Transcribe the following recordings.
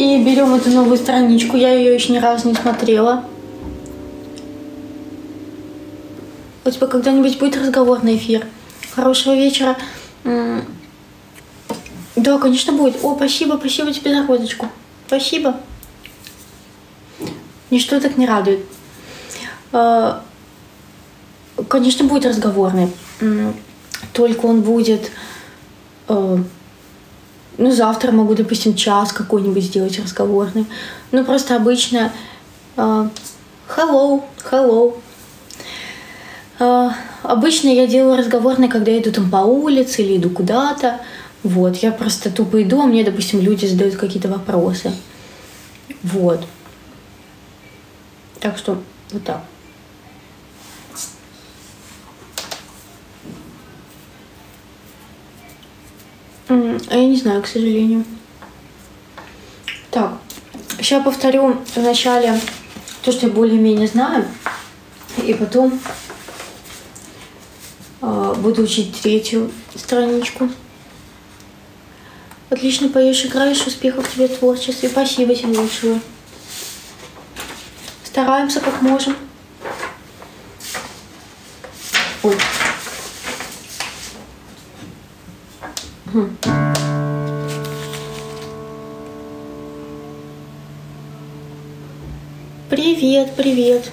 И берем эту новую страничку. Я ее еще ни разу не смотрела. У тебя когда-нибудь будет разговорный эфир? Хорошего вечера. Да, конечно, будет. О, спасибо тебе за розочку. Спасибо. Ничто так не радует. Конечно, будет разговорный. Только он будет... Ну, завтра могу, допустим, час какой-нибудь сделать разговорный. Ну, просто обычно... Hello. Обычно я делаю разговорный, когда я иду там по улице или иду куда-то. Вот, я просто тупо иду, а мне, допустим, люди задают какие-то вопросы. Вот. Так что вот так. А я не знаю, к сожалению. Так, сейчас повторю вначале то, что я более-менее знаю, и потом буду учить третью страничку. Отлично поешь, играешь, успехов тебе в творчестве. Спасибо тебе большое. Стараемся как можем. Ой. Привет.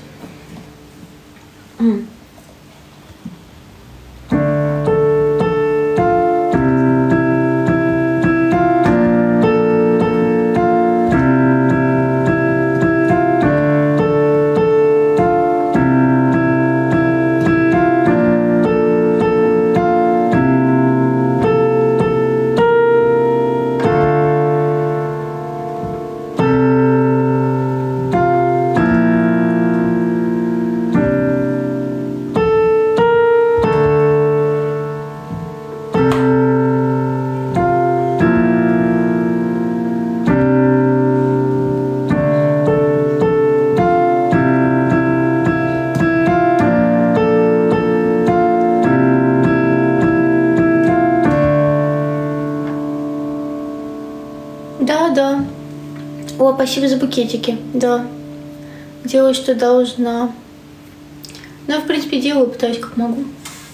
Да. О, спасибо за букетики. Да. Делаю, что должна. Ну, я, в принципе, делаю, пытаюсь как могу.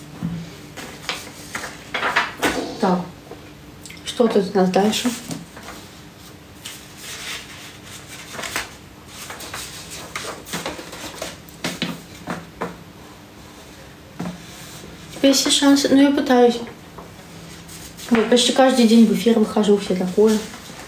Так. Что тут у нас дальше? У тебя есть шансы? Ну, я пытаюсь. Вот, почти каждый день в эфир выхожу, все такое.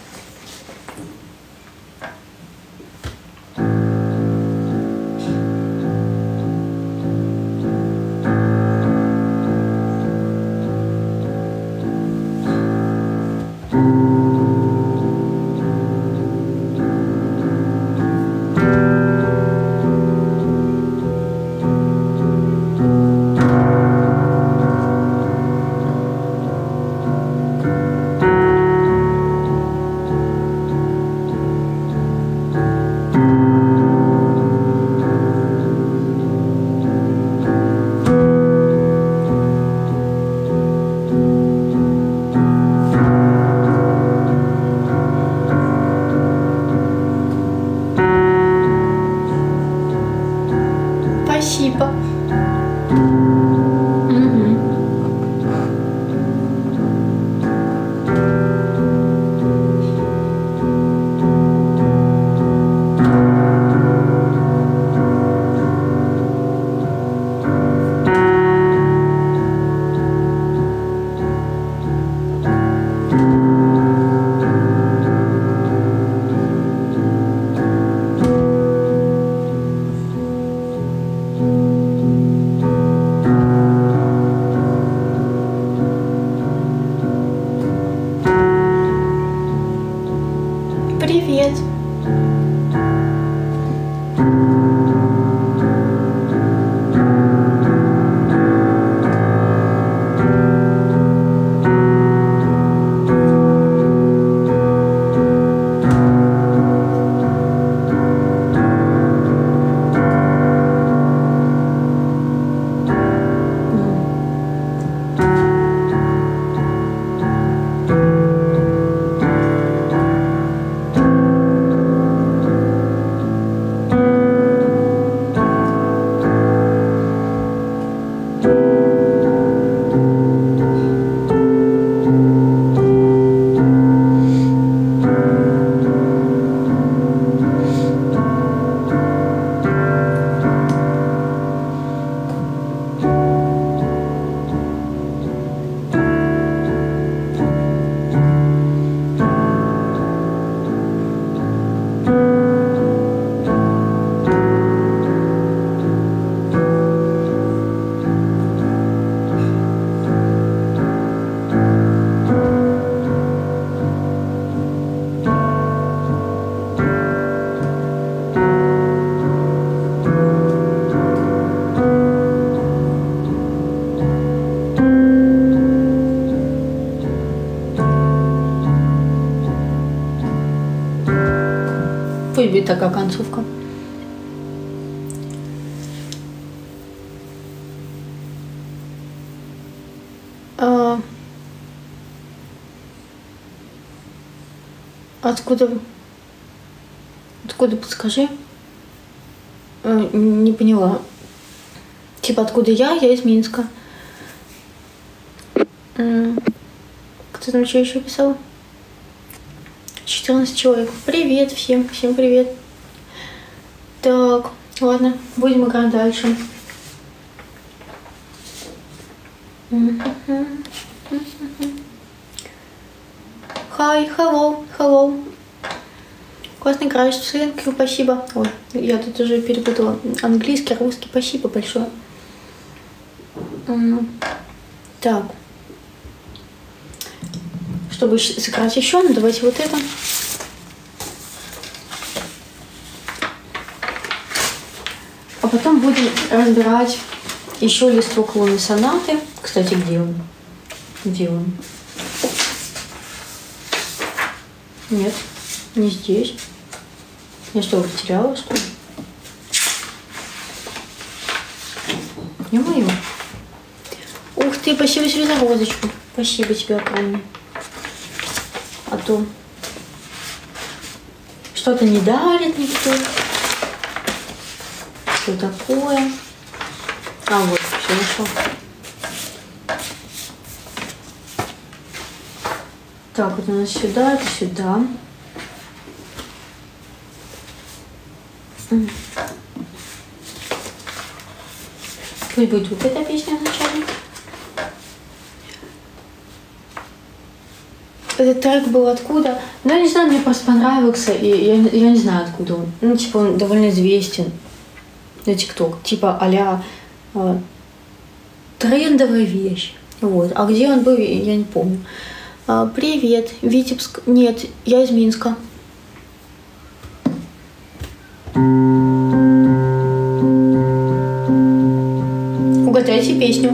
Спасибо. Привет. Пусть будет такая концовка. Откуда? Откуда, подскажи? Не поняла. Типа, откуда я? Я из Минска. Кто там что еще писал? 14 человек. Привет всем. Всем привет. Так, ладно. Будем играть дальше. Hi, hello. Классно играешь, thank you, спасибо. Ой, я тут уже перепутала. Английский, русский, спасибо большое. Так. Чтобы сыграть еще, ну давайте вот это. А потом будем разбирать еще листок лунной сонаты. Кстати, где он? Где он? Нет, не здесь. Я что, потеряла, что ли? Не мою. Ух ты, спасибо тебе за розочку. Спасибо тебе огромное. А то что-то не дарит никто. Что такое? А вот, все нашел. Так, вот у нас сюда, это сюда. Пусть будет вот эта песня вначале. Этот трек был откуда? Ну, я не знаю, мне просто понравился, и я не знаю, откуда он. Ну, типа, он довольно известен на ТикТок. Типа, а-ля трендовая вещь. Вот. А где он был, я не помню. Привет, Витебск. Нет, я из Минска. Угадайте песню.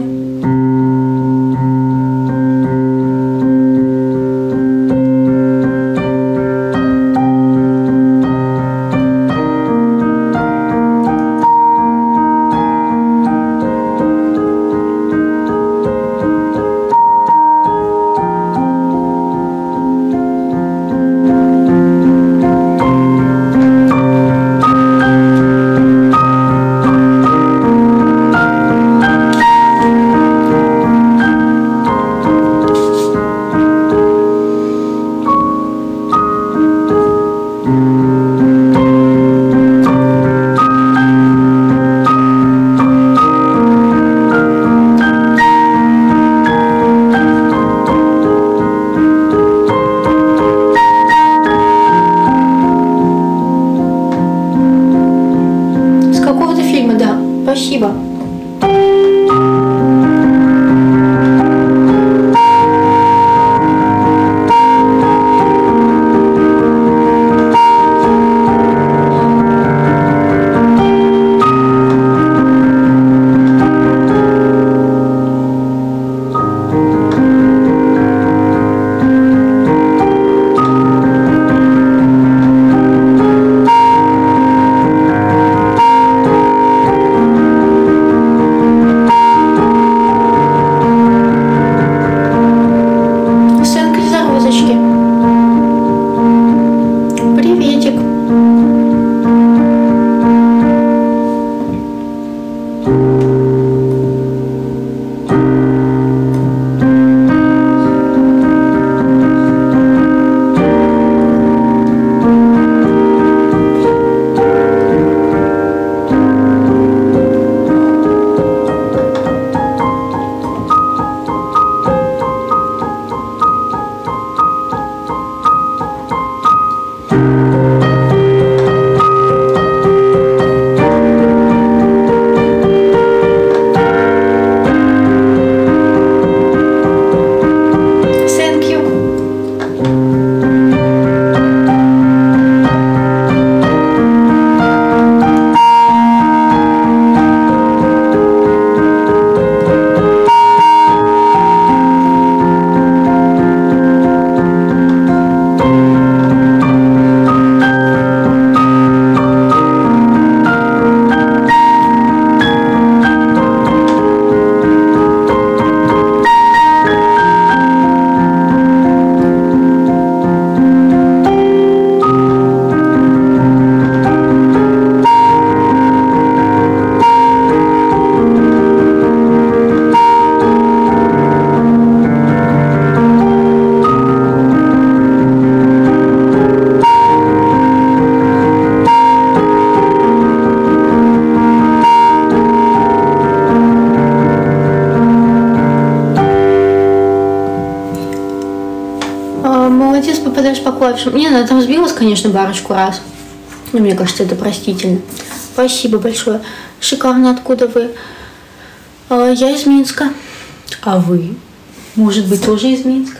клавишам. Не, она там сбилась, конечно, парочку раз. Но мне кажется, это простительно. Спасибо большое. Шикарно. Откуда вы? Я из Минска. А вы? Может быть, тоже из Минска?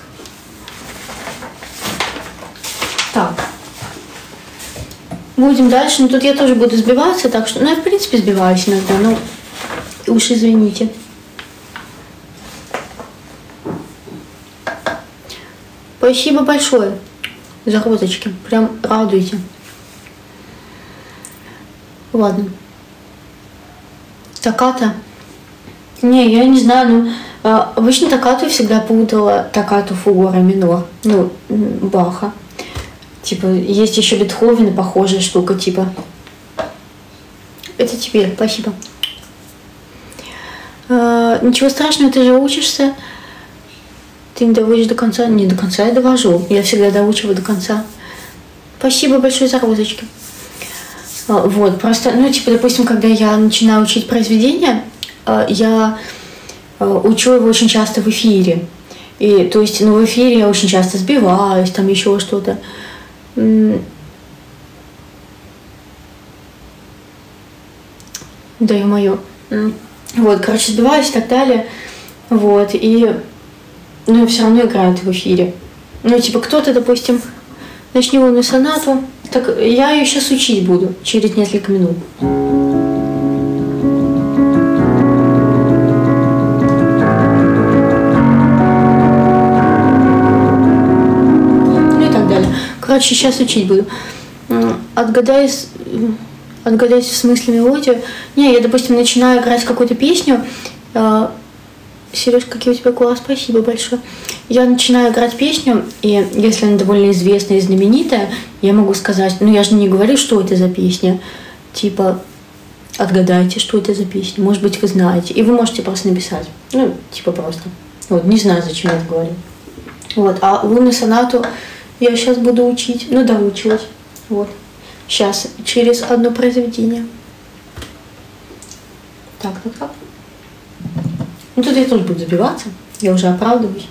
Так. Будем дальше. Ну, тут я тоже буду сбиваться, так что... Ну, я, в принципе, сбиваюсь иногда, но уж извините. Спасибо большое за розочки. Прям радуйте. Ладно. Токкато. Не, я не знаю, ну... Обычно токкато я всегда путала токкато фугора минор. Ну, Баха. Типа, есть еще Бетховен, похожая штука, типа. Это тебе, спасибо. Ничего страшного, ты же учишься. Ты не доводишь до конца? Не до конца я довожу. Я всегда доучиваю до конца. Спасибо большое за розочки. Вот, просто, ну, типа, допустим, когда я начинаю учить произведение, я учу его очень часто в эфире. И, то есть, ну, в эфире я очень часто сбиваюсь, там еще что-то. Да, ё-моё. Вот, короче, сбиваюсь и так далее. Вот, и... Ну, все равно играют в эфире. Ну, типа, кто-то, допустим, начни лунную сонату. Так, я ее сейчас учить буду через несколько минут. Ну и так далее. Короче, сейчас учить буду. Отгадайся в смысле мелодию. Не, я, допустим, начинаю играть какую-то песню. Сереж, какие у тебя глаза, спасибо большое. Я начинаю играть песню, и если она довольно известная и знаменитая, я могу сказать, ну я же не говорю, что это за песня. Типа, отгадайте, что это за песня. Может быть, вы знаете. И вы можете просто написать. Ну, типа просто. Вот, не знаю, зачем я это говорю. Вот, а лунную сонату я сейчас буду учить, ну, доучивать. Вот. Сейчас, через одно произведение. Так. Ну, тут я тоже буду забиваться. Я уже оправдываюсь.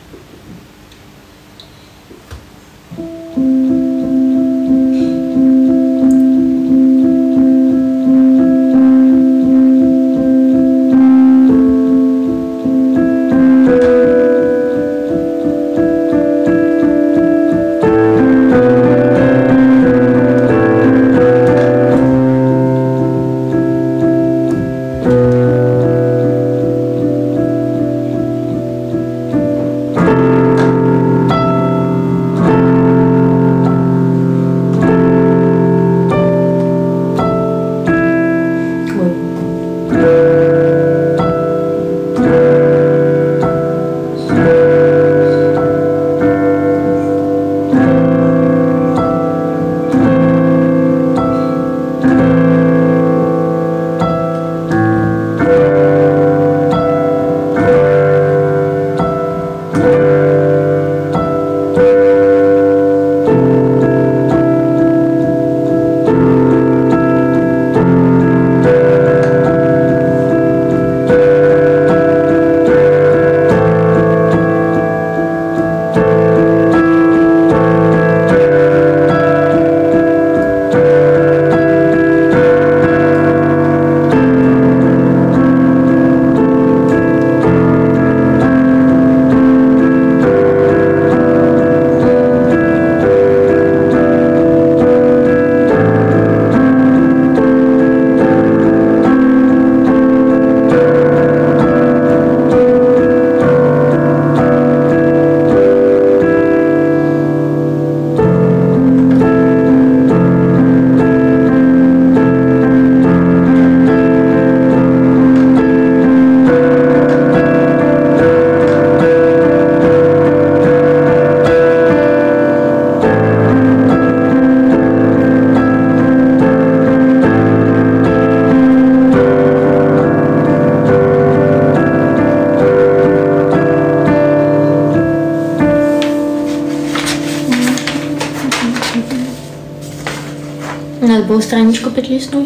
Надо было страничку перелистнуть.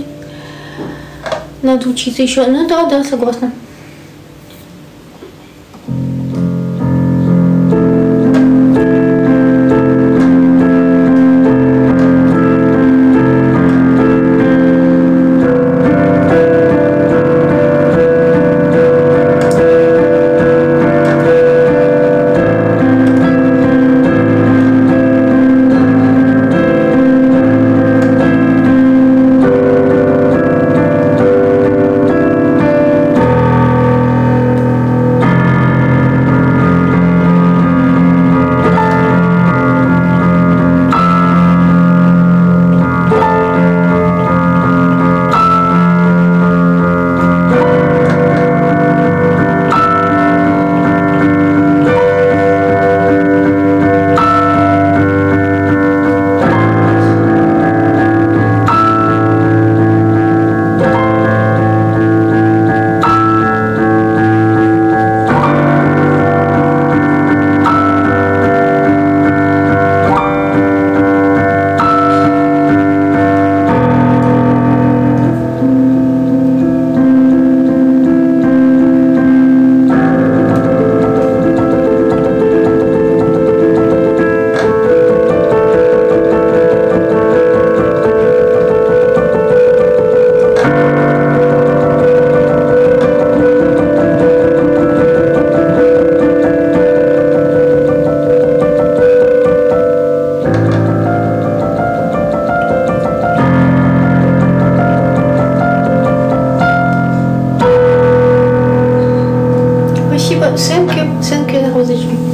Надо учиться еще. Ну да, согласна. Сенки за розочки.